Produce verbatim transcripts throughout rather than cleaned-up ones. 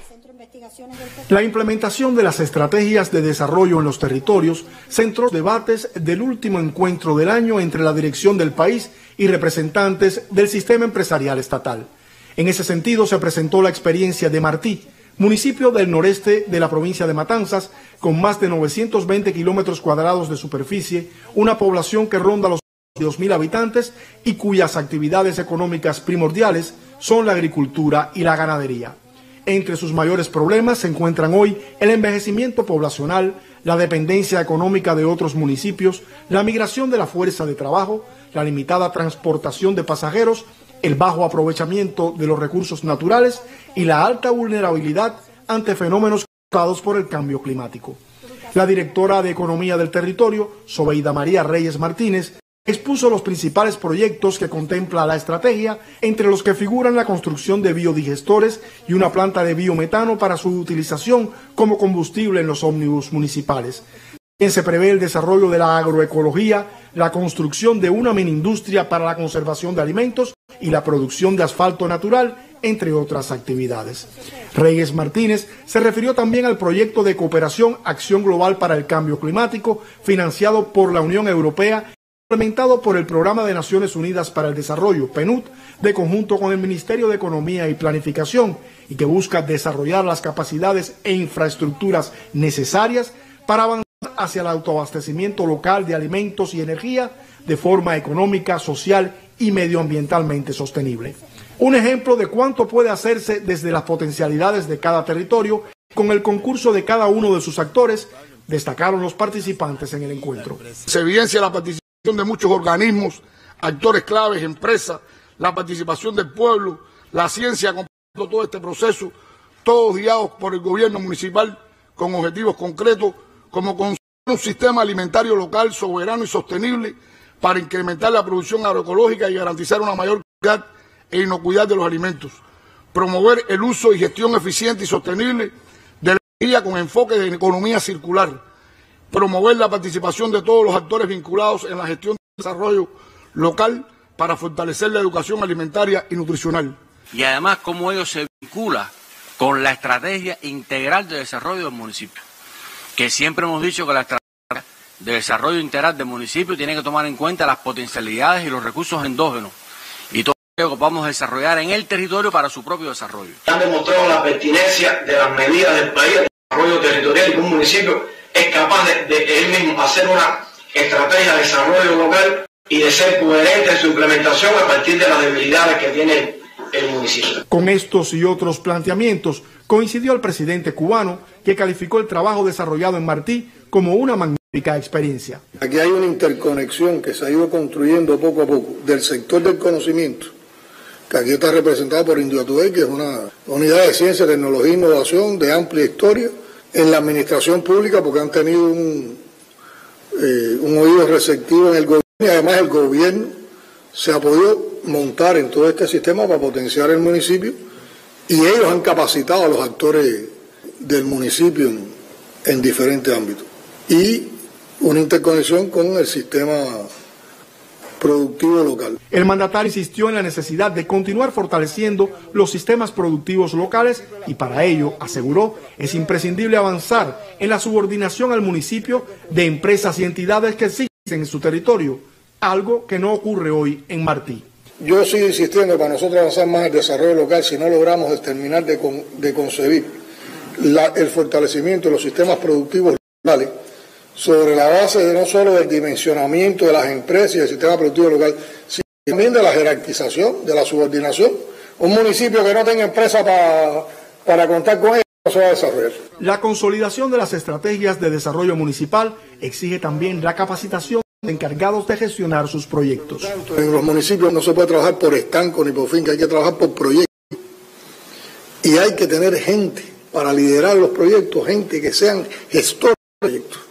La implementación de las estrategias de desarrollo en los territorios centró los debates del último encuentro del año entre la dirección del país y representantes del sistema empresarial estatal. En ese sentido se presentó la experiencia de Martí, municipio del noreste de la provincia de Matanzas, con más de novecientos veinte kilómetros cuadrados de superficie, una población que ronda los dos mil habitantes y cuyas actividades económicas primordiales son la agricultura y la ganadería. Entre sus mayores problemas se encuentran hoy el envejecimiento poblacional, la dependencia económica de otros municipios, la migración de la fuerza de trabajo, la limitada transportación de pasajeros, el bajo aprovechamiento de los recursos naturales y la alta vulnerabilidad ante fenómenos causados por el cambio climático. La directora de Economía del Territorio, Sobeida María Reyes Martínez, expuso los principales proyectos que contempla la estrategia, entre los que figuran la construcción de biodigestores y una planta de biometano para su utilización como combustible en los ómnibus municipales. También se prevé el desarrollo de la agroecología, la construcción de una mini-industria para la conservación de alimentos y la producción de asfalto natural, entre otras actividades. Reyes Martínez se refirió también al proyecto de cooperación Acción Global para el Cambio Climático, financiado por la Unión Europea, implementado por el Programa de Naciones Unidas para el Desarrollo, PNUD, de conjunto con el Ministerio de Economía y Planificación, y que busca desarrollar las capacidades e infraestructuras necesarias para avanzar hacia el autoabastecimiento local de alimentos y energía de forma económica, social y medioambientalmente sostenible. Un ejemplo de cuánto puede hacerse desde las potencialidades de cada territorio, con el concurso de cada uno de sus actores, destacaron los participantes en el encuentro. Se evidencia la participación de muchos organismos, actores claves, empresas, la participación del pueblo, la ciencia acompañando todo este proceso, todos guiados por el gobierno municipal con objetivos concretos, como construir un sistema alimentario local soberano y sostenible para incrementar la producción agroecológica y garantizar una mayor calidad e inocuidad de los alimentos, promover el uso y gestión eficiente y sostenible de la energía con enfoque de economía circular, promover la participación de todos los actores vinculados en la gestión del desarrollo local para fortalecer la educación alimentaria y nutricional. Y además cómo ello se vincula con la estrategia integral de desarrollo del municipio, que siempre hemos dicho que la estrategia de desarrollo integral del municipio tiene que tomar en cuenta las potencialidades y los recursos endógenos y todo lo que vamos a desarrollar en el territorio para su propio desarrollo. Han demostrado la pertinencia de las medidas del país de desarrollo territorial y que un municipio es capaz de, de él mismo hacer una estrategia de desarrollo local y de ser coherente en su implementación a partir de las debilidades que tiene el municipio. Con estos y otros planteamientos coincidió el presidente cubano, que calificó el trabajo desarrollado en Martí como una magnífica experiencia. Aquí hay una interconexión que se ha ido construyendo poco a poco del sector del conocimiento, que aquí está representado por Induatubey, que es una unidad de ciencia, tecnología e innovación de amplia historia, en la administración pública, porque han tenido un, eh, un oído receptivo en el gobierno, y además el gobierno se ha podido montar en todo este sistema para potenciar el municipio, y ellos han capacitado a los actores del municipio en, en diferentes ámbitos. Y una interconexión con el sistema productivo local. El mandatario insistió en la necesidad de continuar fortaleciendo los sistemas productivos locales y para ello, aseguró, es imprescindible avanzar en la subordinación al municipio de empresas y entidades que existen en su territorio, algo que no ocurre hoy en Martí. Yo sigo insistiendo para nosotros avanzar más el desarrollo local si no logramos terminar de, con, de concebir la, el fortalecimiento de los sistemas productivos locales sobre la base de no solo del dimensionamiento de las empresas y del sistema productivo local, sino también de la jerarquización, de la subordinación. Un municipio que no tenga empresa para, para contar con ella no se va a desarrollar. La consolidación de las estrategias de desarrollo municipal exige también la capacitación de encargados de gestionar sus proyectos. En los municipios no se puede trabajar por estanco ni por finca, hay que trabajar por proyectos. Y hay que tener gente para liderar los proyectos, gente que sean gestores de proyectos.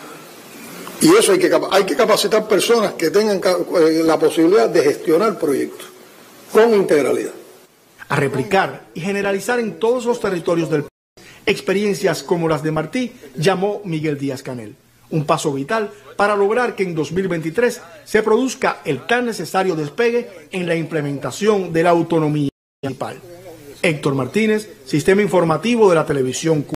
Y eso hay que, hay que capacitar personas que tengan la posibilidad de gestionar proyectos con integralidad. A replicar y generalizar en todos los territorios del país experiencias como las de Martí, llamó Miguel Díaz-Canel. Un paso vital para lograr que en dos mil veintitrés se produzca el tan necesario despegue en la implementación de la autonomía municipal. Héctor Martínez, Sistema Informativo de la Televisión Cubana.